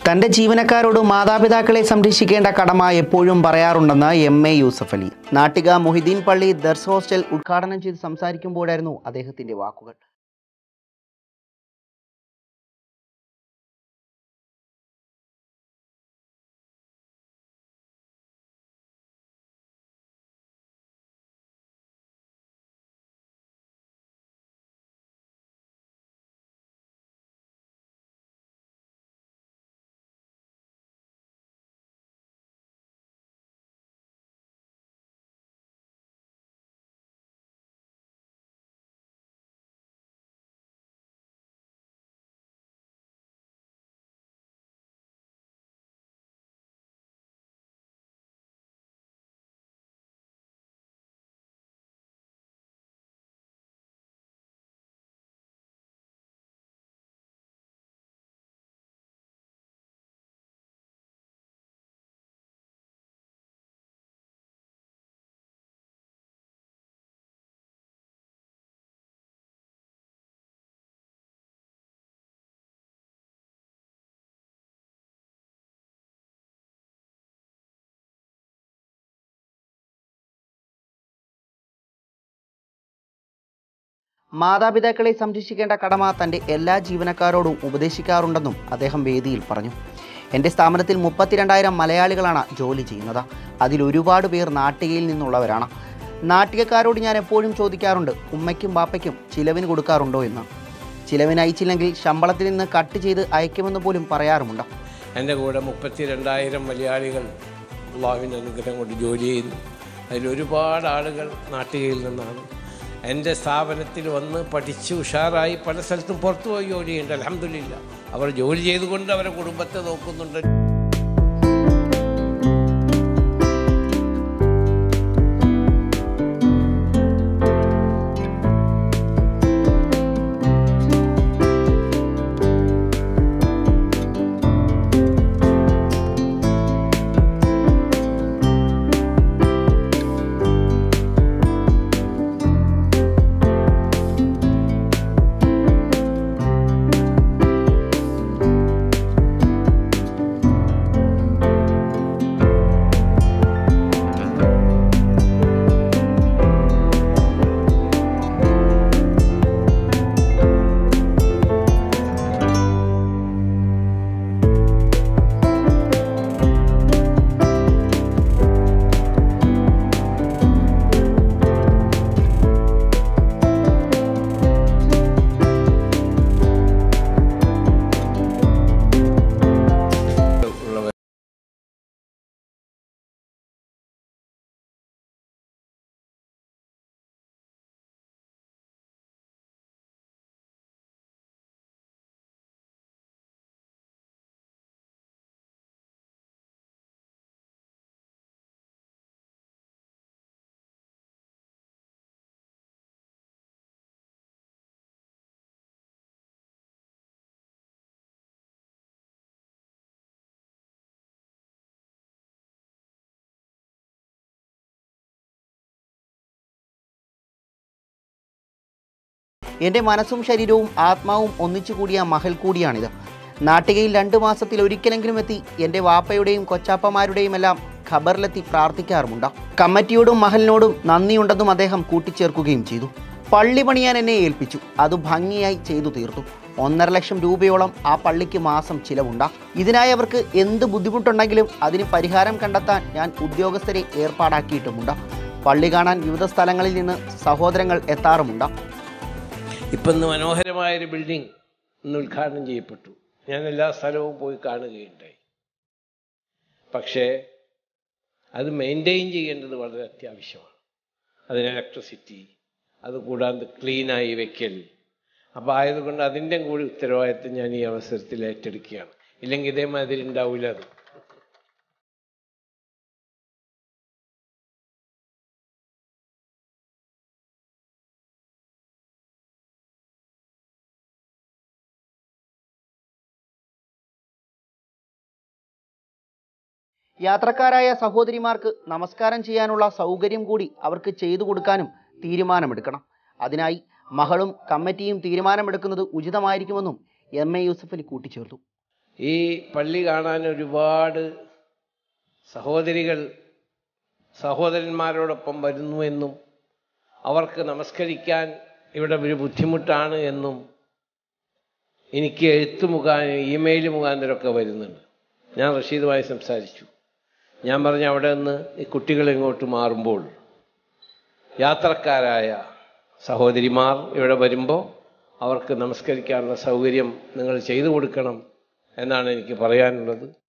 തൻ്റെ ജീവനക്കാരോട് മാതാപിതാക്കളെ സംരക്ഷിക്കേണ്ട കടമ എപ്പോഴും പറയാറുണ്ടെന്ന് എം.എ. യൂസഫ് അലി. നാട്ടിക മൊഹിദ്ദീൻ പള്ളി ദർസ് ഹോസ്റ്റൽ ഉദ്ഘാടനം ചെയ്ത് സംസാരിക്കുമ്പോഴായിരുന്നു അദ്ദേഹത്തിൻ്റെ വാക്കുകൾ. മാതാപിതാക്കളെ സംരക്ഷിക്കേണ്ട കടമ തൻ്റെ എല്ലാ ജീവനക്കാരോടും ഉപദേശിക്കാറുണ്ടെന്നും അദ്ദേഹം വേദിയിൽ പറഞ്ഞു. എൻ്റെ സ്ഥാപനത്തിൽ 32,000 മലയാളികളാണ് ജോലി ചെയ്യുന്നത്. അതിലൊരുപാട് പേർ നാട്ടികയിൽ നിന്നുള്ളവരാണ്. നാട്ടികക്കാരോട് ഞാൻ എപ്പോഴും ചോദിക്കാറുണ്ട്, ഉമ്മയ്ക്കും ബാപ്പയ്ക്കും ചിലവിന് കൊടുക്കാറുണ്ടോ എന്ന്. ചിലവിന് അയച്ചില്ലെങ്കിൽ ശമ്പളത്തിൽ നിന്ന് കട്ട് ചെയ്ത് അയക്കുമെന്ന് പോലും പറയാറുമുണ്ട്. എൻ്റെ കൂടെ 32,000 മലയാളികൾ അള്ളാഹുവിൻ്റെ അനുഗ്രഹം കൊണ്ട് ജോലി ചെയ്യുന്നു. അതിലൊരുപാട് ആളുകൾ നാട്ടികയിൽ നിന്നാണ്. എൻ്റെ സ്ഥാപനത്തിൽ വന്ന് പഠിച്ച് ഉഷാറായി പല സ്ഥലത്തും പുറത്തു പോയി ജോലി ചെയ്യുന്നുണ്ട്. അൽഹംദുലില്ലാ, അവർ ജോലി ചെയ്തുകൊണ്ട് അവരുടെ കുടുംബത്തെ നോക്കുന്നുണ്ട്. എൻ്റെ മനസ്സും ശരീരവും ആത്മാവും ഒന്നിച്ചു കൂടിയ മഹൽ കൂടിയാണിത്. നാട്ടികയിൽ 2 മാസത്തിൽ ഒരിക്കലെങ്കിലും എത്തി എൻ്റെ വാപ്പയുടെയും കൊച്ചാപ്പമാരുടെയും എല്ലാം ഖബറിലെത്തി പ്രാർത്ഥിക്കാറുമുണ്ട്. കമ്മിറ്റിയോടും മഹലിനോടും നന്ദിയുണ്ടെന്നും അദ്ദേഹം കൂട്ടിച്ചേർക്കുകയും ചെയ്തു. പള്ളി പണിയാൻ എന്നെ ഏൽപ്പിച്ചു. അത് ഭംഗിയായി ചെയ്തു തീർത്തു. 1.5 ലക്ഷം രൂപയോളം ആ പള്ളിക്ക് മാസം ചിലവുണ്ട്. ഇതിനായി അവർക്ക് എന്ത് ബുദ്ധിമുട്ടുണ്ടെങ്കിലും അതിന് പരിഹാരം കണ്ടെത്താൻ ഞാൻ ഉദ്യോഗസ്ഥരെ ഏർപ്പാടാക്കിയിട്ടുമുണ്ട്. പള്ളി കാണാൻ വിവിധ സ്ഥലങ്ങളിൽ നിന്ന് സഹോദരങ്ങൾ എത്താറുമുണ്ട്. ഇപ്പം ഇന്ന് മനോഹരമായൊരു ബിൽഡിംഗ് ഇന്ന് ഉദ്ഘാടനം ചെയ്യപ്പെട്ടു. ഞാൻ എല്ലാ സ്ഥലവും പോയി കാണുകയുണ്ടായി. പക്ഷേ അത് മെയിൻറ്റെയിൻ ചെയ്യേണ്ടത് വളരെ അത്യാവശ്യമാണ്. അതിന് ഇലക്ട്രിസിറ്റി, അതുകൂടാതെ ക്ലീനായി വെക്കൽ. അപ്പോൾ ആയതുകൊണ്ട് അതിൻ്റെ കൂടി ഉത്തരവാദിത്വം ഞാൻ ഈ അവസരത്തിൽ ഏറ്റെടുക്കുകയാണ്. ഇല്ലെങ്കിൽ ഇതേമാതിരി ഉണ്ടാവില്ല. അത് യാത്രക്കാരായ സഹോദരിമാർക്ക് നമസ്കാരം ചെയ്യാനുള്ള സൗകര്യം കൂടി അവർക്ക് ചെയ്തു കൊടുക്കാനും തീരുമാനമെടുക്കണം. അതിനായി മഹളും കമ്മിറ്റിയും തീരുമാനമെടുക്കുന്നത് ഉചിതമായിരിക്കുമെന്നും എം.എ. യൂസഫ് അലി കൂട്ടിച്ചേർത്തു. ഈ പള്ളി കാണാൻ ഒരുപാട് സഹോദരന്മാരോടൊപ്പം വരുന്നു എന്നും അവർക്ക് നമസ്കരിക്കാൻ ഇവിടെ ഒരു ബുദ്ധിമുട്ടാണ് എന്നും എനിക്ക് എഴുത്ത് ഇമെയിൽ മുഖാന്തരമൊക്കെ വരുന്നുണ്ട്. ഞാൻ റഷീദുമായി സംസാരിച്ചു. ഞാൻ പറഞ്ഞു, അവിടെ നിന്ന് ഈ കുട്ടികൾ ഇങ്ങോട്ട് മാറുമ്പോൾ യാത്രക്കാരായ സഹോദരിമാർ ഇവിടെ വരുമ്പോൾ അവർക്ക് നമസ്കരിക്കാനുള്ള സൗകര്യം നിങ്ങൾ ചെയ്തു കൊടുക്കണം എന്നാണ് എനിക്ക് പറയാനുള്ളത്.